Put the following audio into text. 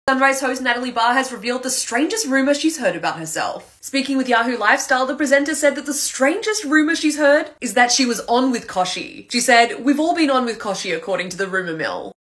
Sunrise host Nat Barr has revealed the strangest rumour she's heard about herself. Speaking with Yahoo Lifestyle, the presenter said that the strangest rumour she's heard is that she was on with Kochie. She said, "We've all been on with Kochie according to the rumour mill."